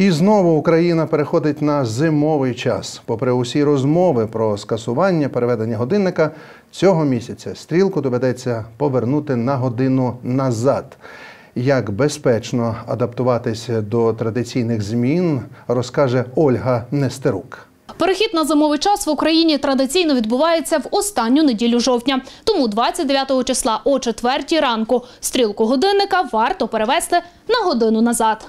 І знову Україна переходить на зимовий час. Попри усі розмови про скасування переведення годинника, цього місяця стрілку доведеться повернути на годину назад. Як безпечно адаптуватись до традиційних змін, розкаже Ольга Нестерук. Перехід на зимовий час в Україні традиційно відбувається в останню неділю жовтня. Тому 29 числа о 4 ранку стрілку годинника варто перевести на годину назад.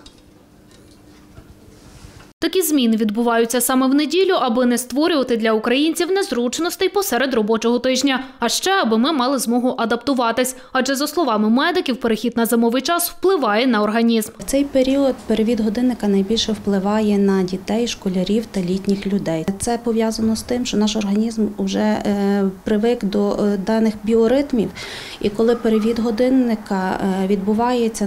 Такі зміни відбуваються саме в неділю, аби не створювати для українців незручностей посеред робочого тижня. А ще, аби ми мали змогу адаптуватись. Адже, за словами медиків, перехід на зимовий час впливає на організм. В цей період перевід годинника найбільше впливає на дітей, школярів та літніх людей. Це пов'язано з тим, що наш організм вже привик до даних біоритмів. І коли перевід годинника відбувається,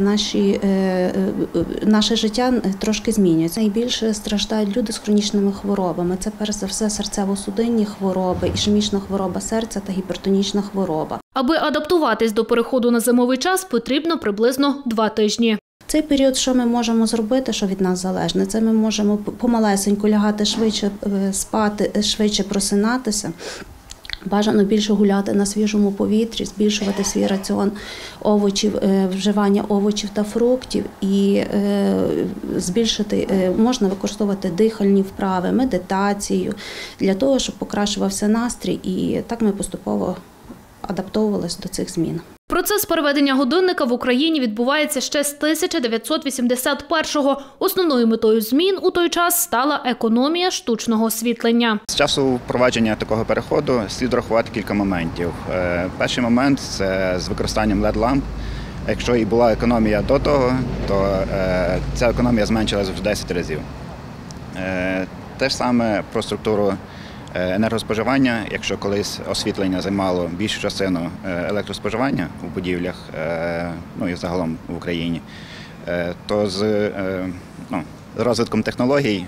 наше життя трошки змінюється. Найбільше страждають люди з хронічними хворобами. Це перш за все серцево-судинні хвороби, ішемічна хвороба серця та гіпертонічна хвороба. Аби адаптуватись до переходу на зимовий час, потрібно приблизно 2 тижні. В цей період що ми можемо зробити, що від нас залежне? Це ми можемо помалесеньку лягати швидше, спати, швидше просинатися. Бажано більше гуляти на свіжому повітрі, збільшувати свій раціон овочів, вживання овочів та фруктів і збільшити, можна використовувати дихальні вправи, медитацію, для того, щоб покращувався настрій, і так ми поступово адаптовувалися до цих змін. Процес переведення годинника в Україні відбувається ще з 1981-го. Основною метою змін у той час стала економія штучного освітлення. З часу впровадження такого переходу слід рахувати кілька моментів. Перший момент – це з використанням LED-ламп. Якщо і була економія до того, то ця економія зменшилась в 10 разів. Те ж саме про структуру енергоспоживання. Якщо колись освітлення займало більшу частину електроспоживання у будівлях, ну і загалом в Україні, то з розвитком технологій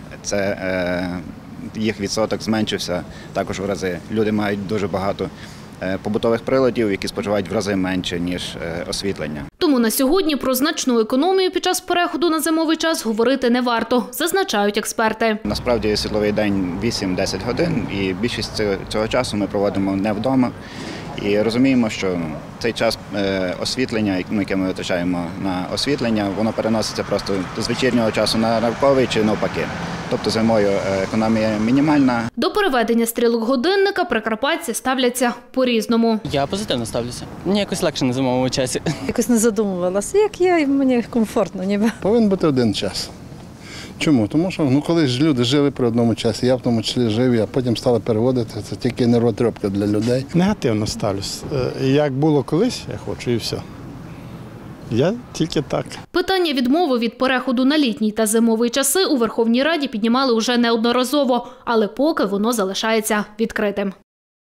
їх відсоток зменшився також в рази. Люди мають дуже багато побутових приладів, які споживають в рази менше, ніж освітлення. Тому на сьогодні про значну економію під час переходу на зимовий час говорити не варто, зазначають експерти. Насправді світловий день 8-10 годин, і більшість цього часу ми проводимо не вдома. І розуміємо, що цей час освітлення, яке ми витрачаємо на освітлення, воно переноситься просто з вечірнього часу на ранковий чи навпаки. Тобто зимою економія мінімальна. До переведення стрілок годинника прикарпатці ставляться по-різному. Я позитивно ставлюся. Мені якось легше на зимовому часі. Якось не задумувалася, як я, і мені комфортно ніби. Повинен бути один час. Чому? Тому що колись ж люди жили при одному часі, я в тому числі жив, а потім стали переводити, це тільки нервотрепка для людей. Негативно ставлюсь. Як було колись, я хочу і все. Я тільки так. Питання відмови від переходу на літній та зимовий часи у Верховній Раді піднімали уже неодноразово, але поки воно залишається відкритим.